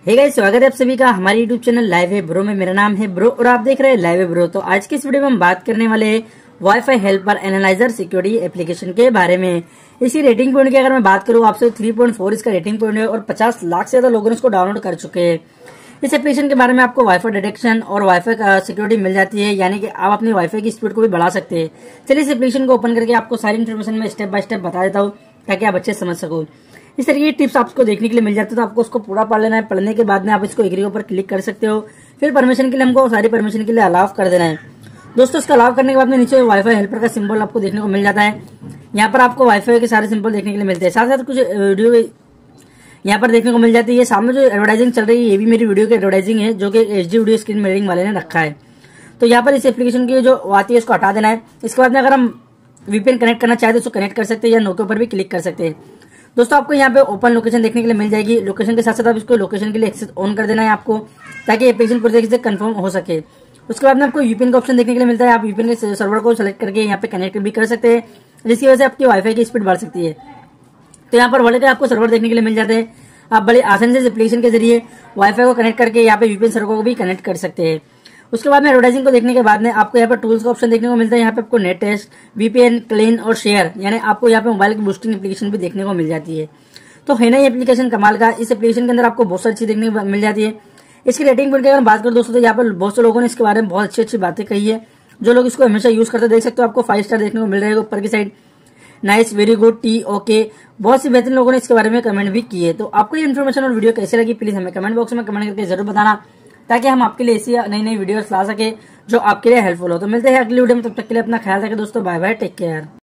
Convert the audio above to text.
Hey guys, स्वागत है आप सभी का हमारे यूट्यूब चैनल लाइव है ब्रो में। मेरा नाम है ब्रो और आप देख रहे हैं लाइव है ब्रो। तो आज की इस वीडियो में हम बात करने वाले हैं wifi helper analyser security application के बारे में। इसी रेटिंग पॉइंट की अगर मैं बात करूं आपसे 3.4 इसका रेटिंग पॉइंट है और 50 लाख से ज्यादा लोगों ने इसको डाउनलोड कर चुके हैं। इस एप्लीकेशन के बारे में आपको वाईफाई डिटेक्शन और वाईफाई सिक्योरिटी मिल जाती है, यानी कि आप अपनी वाईफाई की स्पीड को भी बढ़ा सकते हैं। चलिए इस एप्लीकेशन को ओपन करके आपको सारी इन्फॉर्मेशन में स्टेप बाय स्टेप बता देता हूँ ताकि आप अच्छे से समझ सको। इस तरीके की टिप्स आपको देखने के लिए मिल जाती है, तो आपको उसको पूरा पढ़ लेना है। पढ़ने के बाद में आप इसको एग्री के ऊपर क्लिक कर सकते हो। फिर परमिशन के लिए हमको सारी परमिशन के लिए अलाउ कर देना है। दोस्तों इसका अलाउ करने के बाद में नीचे वाईफाई हेल्पर का सिंबल आपको देखने को मिल जाता है। यहाँ पर आपको वाईफाई के सारे सिंबल देखने के लिए मिलते हैं, साथ साथ कुछ वीडियो यहाँ पर देखने को मिल जाती है। सामने जो एडवर्टाइजिंग चल रही है ये भी मेरी वीडियो की एडवर्टाइजिंग है, जो कि HD वीडियो स्क्रीन मिररिंग वाले ने रखा है। तो यहाँ पर इस एप्लीकेशन की जो आती है इसको हटा देना है। इसके बाद में अगर हम VPN कनेक्ट करना चाहते हैं तो कनेक्ट कर सकते हैं या नो के ऊपर भी क्लिक कर सकते हैं। दोस्तों आपको यहाँ पे ओपन लोकेशन देखने के लिए मिल जाएगी। लोकेशन के साथ साथ आप इसको लोकेशन के लिए एक्सेस ऑन कर देना है आपको, ताकि एप्लीकेशन पूरी तरीके से कंफर्म हो सके। उसके बाद में आपको VPN का ऑप्शन देखने के लिए मिलता है। आप VPN के सर्वर को सेलेक्ट करके यहाँ पे कनेक्ट भी कर सकते हैं, जिसकी वजह से आपकी वाईफाई की स्पीड बढ़ सकती है। तो यहाँ पर बड़े के आपको सर्वर देखने के लिए मिल जाते हैं। आप बड़े आसानी से इस एप्लीकेशन के जरिए वाईफाई को कनेक्ट करके यहाँ पे VPN सर्वर को भी कनेक्ट कर सकते हैं। उसके बाद में एडवर्टाइजिंग को देखने के बाद में आपको यहाँ पर टूल्स का ऑप्शन देखने को मिलता है। यहाँ पे आपको नेट टेस्ट, VPN, क्लीन और शेयर, यानी आपको यहाँ पे मोबाइल की बूस्टिंग एप्लीकेशन भी देखने को मिल जाती है। तो है ना ये एप्लीकेशन कमाल का। इस एप्लीकेशन के अंदर आपको बहुत सारी चीज देखने को मिल जाती है। इसकी रेटिंग पॉइंट की अगर बात करें दोस्तों, तो यहाँ पर बहुत से लोगों ने इसके बारे में बहुत अच्छी अच्छी बातें कही है। जो लोग इसको हमेशा यूज करते देख सकते हो, आपको 5 स्टार देखने को मिल रहा है ऊपर की side. Nice, very good, T okay, बहुत सी बेहतरीन लोगों ने इसके बारे में कमेंट भी किए। तो आपको ये इन्फॉर्मेशन और वीडियो कैसे लगी प्लीज हमें कमेंट बॉक्स में कमेंट करके जरूर बताना, ताकि हम आपके लिए ऐसी नई नई वीडियोस ला सके जो आपके लिए हेल्पफुल हो। तो मिलते हैं अगली वीडियो में, तब तक के लिए अपना ख्याल रखें दोस्तों। Bye bye, take care.